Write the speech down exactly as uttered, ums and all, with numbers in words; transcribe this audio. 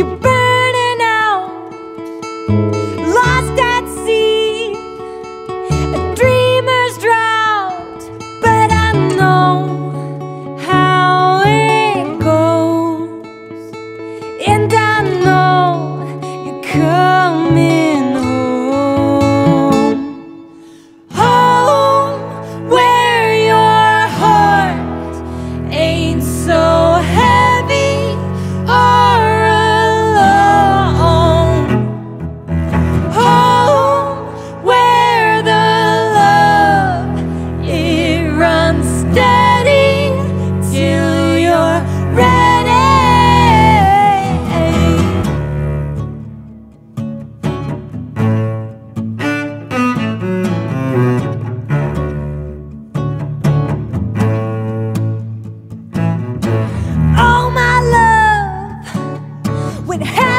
You're burning out, lost at sea, a dreamer's drowned. But I know how it goes, and I know you're coming home. Home where your heart ain't so heavy or alone. Home where the love, it runs steady till you're ready. Oh my love, when